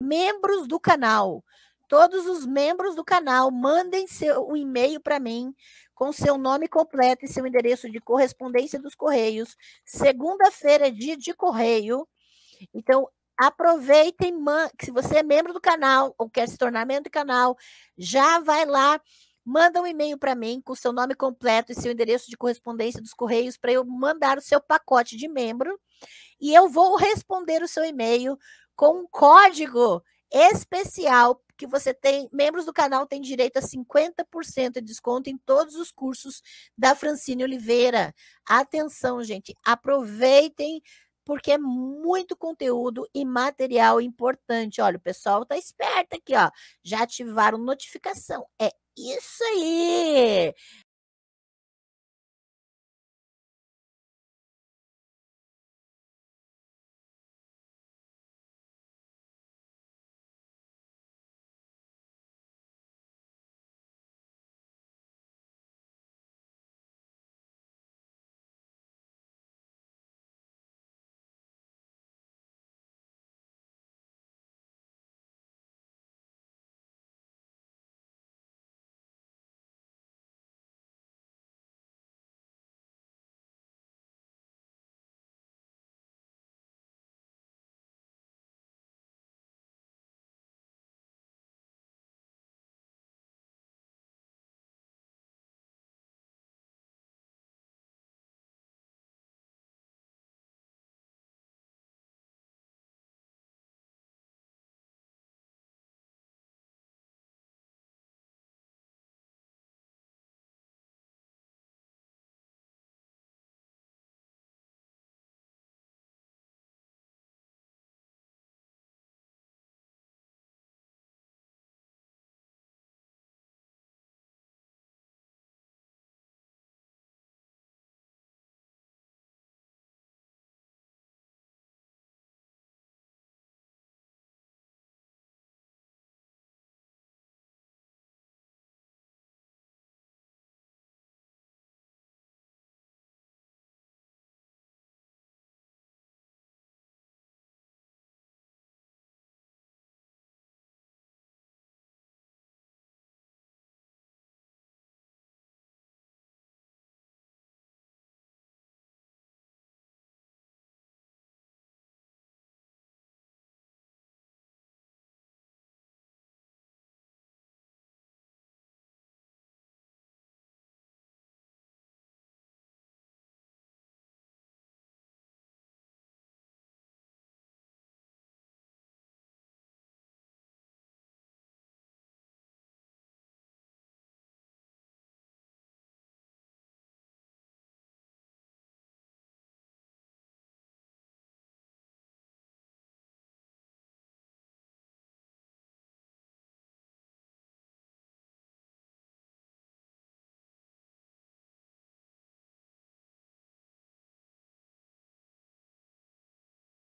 membros do canal. Todos os membros do canal, mandem um e-mail para mim com seu nome completo e seu endereço de correspondência dos Correios. Segunda-feira é dia de correio. Então, aproveitem, se você é membro do canal ou quer se tornar membro do canal, já vai lá, manda um e-mail para mim com seu nome completo e seu endereço de correspondência dos Correios para eu mandar o seu pacote de membro e eu vou responder o seu e-mail com um código especial que você tem, membros do canal têm direito a 50% de desconto em todos os cursos da Francine Oliveira. Atenção, gente, aproveitem, porque é muito conteúdo e material importante. Olha, o pessoal tá esperto aqui, ó. Já ativaram notificação. É isso aí!